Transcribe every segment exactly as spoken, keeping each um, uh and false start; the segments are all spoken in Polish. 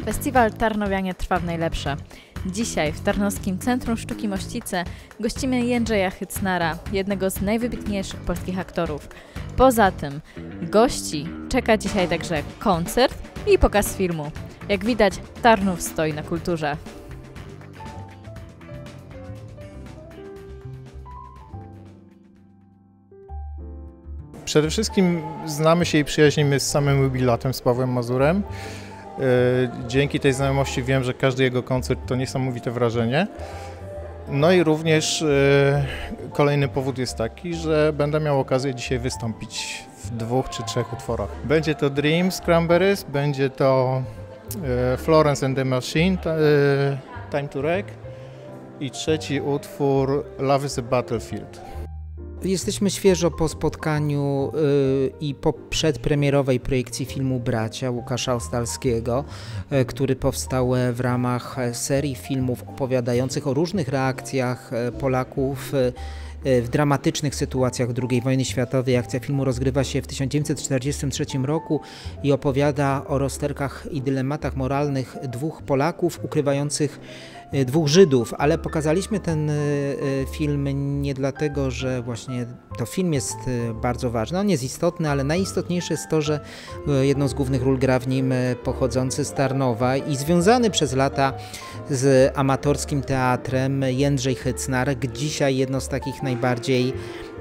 Festiwal Tarnowianie trwa w najlepsze. Dzisiaj w Tarnowskim Centrum Sztuki Mościce gościmy Jędrzeja Hycnara, jednego z najwybitniejszych polskich aktorów. Poza tym gości czeka dzisiaj także koncert i pokaz filmu. Jak widać, Tarnów stoi na kulturze. Przede wszystkim znamy się i przyjaźnimy z samym jubilatem, z Pawłem Mazurem. Dzięki tej znajomości wiem, że każdy jego koncert to niesamowite wrażenie. No i również kolejny powód jest taki, że będę miał okazję dzisiaj wystąpić w dwóch czy trzech utworach. Będzie to Dreams Cranberries, będzie to Florence and the Machine, Time to Wreck i trzeci utwór Love is a Battlefield. Jesteśmy świeżo po spotkaniu yy, i po przedpremierowej projekcji filmu Bracia Łukasza Ostalskiego, yy, który powstał w ramach serii filmów opowiadających o różnych reakcjach Polaków yy, w dramatycznych sytuacjach drugiej wojny światowej. Akcja filmu rozgrywa się w tysiąc dziewięćset czterdziestym trzecim roku i opowiada o rozterkach i dylematach moralnych dwóch Polaków ukrywających dwóch Żydów, ale pokazaliśmy ten film nie dlatego, że właśnie to film jest bardzo ważny, on jest istotny, ale najistotniejsze jest to, że jedną z głównych ról gra w nim pochodzący z Tarnowa i związany przez lata z amatorskim teatrem Jędrzej Hycnar, dzisiaj jedno z takich najbardziej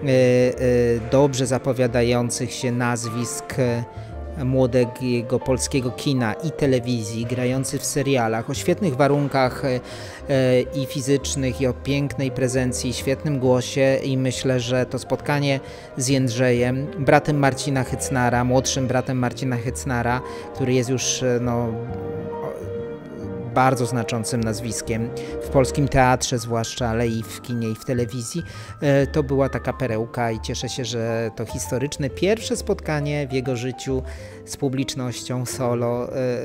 dobrze zapowiadających się nazwisk młodego polskiego kina i telewizji, grający w serialach o świetnych warunkach e, i fizycznych, i o pięknej prezencji, świetnym głosie, i myślę, że to spotkanie z Jędrzejem, bratem Marcina Hycnara, młodszym bratem Marcina Hycnara, który jest już no, bardzo znaczącym nazwiskiem w polskim teatrze zwłaszcza, ale i w kinie, i w telewizji. To była taka perełka i cieszę się, że to historyczne pierwsze spotkanie w jego życiu z publicznością solo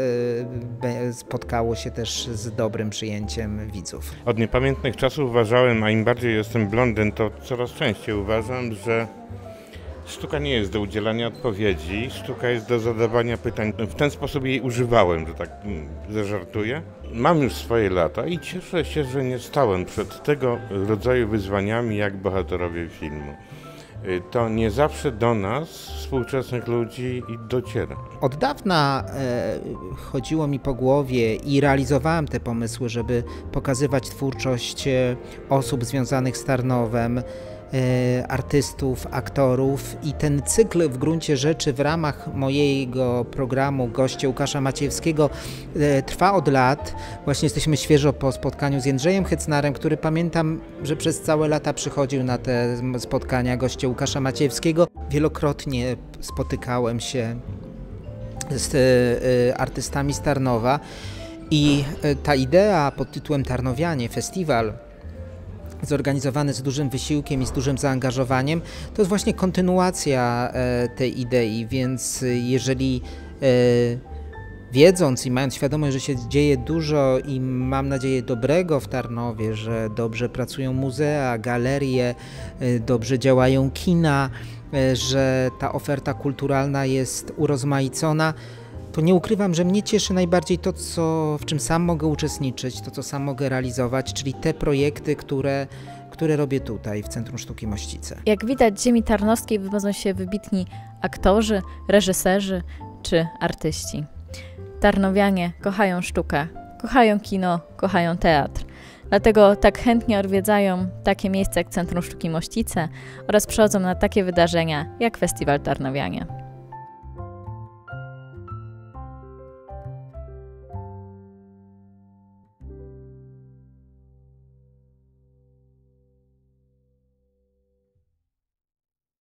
spotkało się też z dobrym przyjęciem widzów. Od niepamiętnych czasów uważałem, a im bardziej jestem blondyn, to coraz częściej uważam, że sztuka nie jest do udzielania odpowiedzi, sztuka jest do zadawania pytań. W ten sposób jej używałem, że tak zażartuję. Mam już swoje lata i cieszę się, że nie stałem przed tego rodzaju wyzwaniami jak bohaterowie filmu. To nie zawsze do nas, współczesnych ludzi, dociera. Od dawna e, chodziło mi po głowie i realizowałem te pomysły, żeby pokazywać twórczość osób związanych z Tarnowem, artystów, aktorów, i ten cykl w gruncie rzeczy w ramach mojego programu Goście Łukasza Maciejewskiego trwa od lat. Właśnie jesteśmy świeżo po spotkaniu z Jędrzejem Hycnarem, który pamiętam, że przez całe lata przychodził na te spotkania Goście Łukasza Maciejewskiego. Wielokrotnie spotykałem się z artystami z Tarnowa i ta idea pod tytułem Tarnowianie, festiwal zorganizowany z dużym wysiłkiem i z dużym zaangażowaniem, to jest właśnie kontynuacja e, tej idei, więc jeżeli e, wiedząc i mając świadomość, że się dzieje dużo i mam nadzieję dobrego w Tarnowie, że dobrze pracują muzea, galerie, e, dobrze działają kina, e, że ta oferta kulturalna jest urozmaicona, to nie ukrywam, że mnie cieszy najbardziej to, co, w czym sam mogę uczestniczyć, to, co sam mogę realizować, czyli te projekty, które, które robię tutaj, w Centrum Sztuki Mościce. Jak widać, z ziemi tarnowskiej wywodzą się wybitni aktorzy, reżyserzy czy artyści. Tarnowianie kochają sztukę, kochają kino, kochają teatr. Dlatego tak chętnie odwiedzają takie miejsca jak Centrum Sztuki Mościce oraz przychodzą na takie wydarzenia jak Festiwal Tarnowianie.